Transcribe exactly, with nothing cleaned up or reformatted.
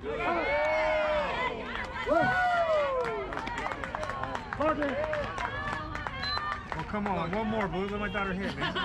Well, come on, one more, Blue. Let my daughter hit, man.